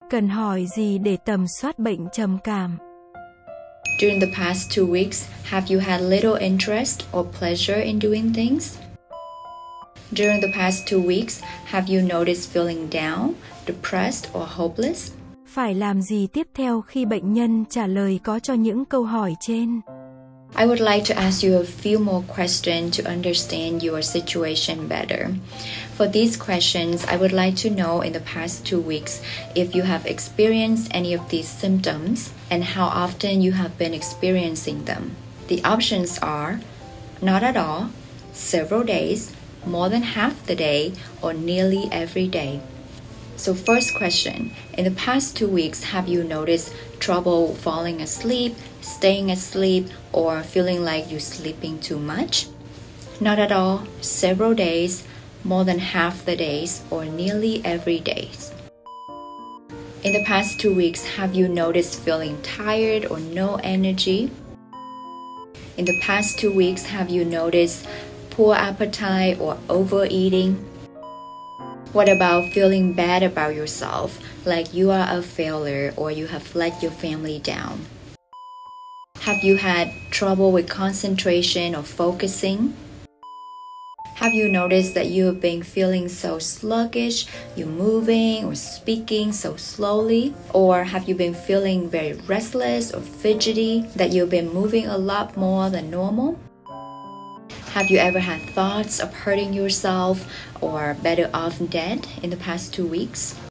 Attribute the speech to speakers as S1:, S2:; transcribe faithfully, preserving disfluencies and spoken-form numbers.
S1: Cần hỏi gì để tầm soát bệnh trầm cảm?
S2: During the past two weeks, have you had little interest or pleasure in doing things? During the past two weeks, have you noticed feeling down, depressed or hopeless?
S1: Phải làm gì tiếp theo khi bệnh nhân trả lời có cho những câu hỏi trên?
S2: I would like to ask you a few more questions to understand your situation better. For these questions, I would like to know in the past two weeks if you have experienced any of these symptoms and how often you have been experiencing them. The options are not at all, several days, more than half the day, or nearly every day. So first question, in the past two weeks, have you noticed trouble falling asleep, staying asleep, or feeling like you're sleeping too much? Not at all, several days, more than half the days, or nearly every day. In the past two weeks, have you noticed feeling tired or no energy? In the past two weeks, have you noticed poor appetite or overeating? What about feeling bad about yourself, like you are a failure or you have let your family down? Have you had trouble with concentration or focusing? Have you noticed that you have been feeling so sluggish, you're moving or speaking so slowly? Or have you been feeling very restless or fidgety, that you've been moving a lot more than normal? Have you ever had thoughts of hurting yourself or better off dead in the past two weeks?